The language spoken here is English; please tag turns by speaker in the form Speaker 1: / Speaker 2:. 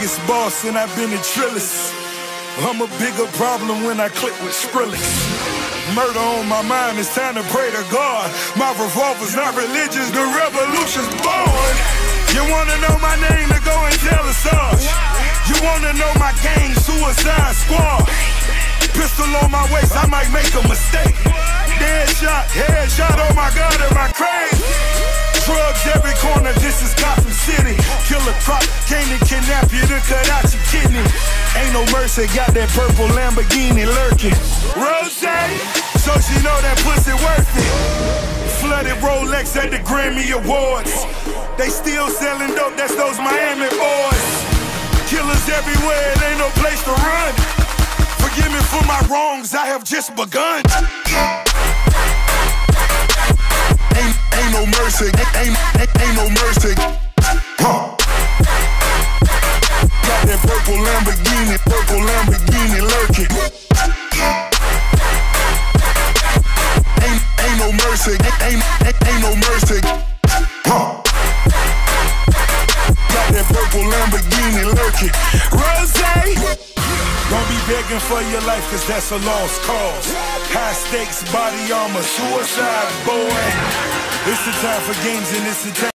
Speaker 1: biggest boss and I've been a Trillis. I'm a bigger problem when I click with Skrillex. Murder on my mind, it's time to pray to God. My revolver's not religious, the revolution's born. You wanna know my name, to go and tell us all. You wanna know my gang, Suicide Squad. Pistol on my waist, I might make a mistake. Deadshot, headshot, oh my God, am I crazy? Drugs every corner, this is Gotham City. Killer Croc came to kidnap you to cut out your kidney. Ain't no mercy, got that purple Lamborghini lurking. Rose, so she know that pussy worth it. Flooded Rolex at the Grammy Awards. They still selling dope, that's those Miami boys. Killers everywhere, it ain't no place to run. Forgive me for my wrongs, I have just begun. Ain't no mercy, ain't no mercy. Huh. Got that purple Lamborghini lurking. Ain't no mercy, ain't no mercy. Huh. Got that purple Lamborghini lurking. Rose, don't be begging for your life, cause that's a lost cause. High stakes, body armor, suicide, boy. It's the time for games and it's the time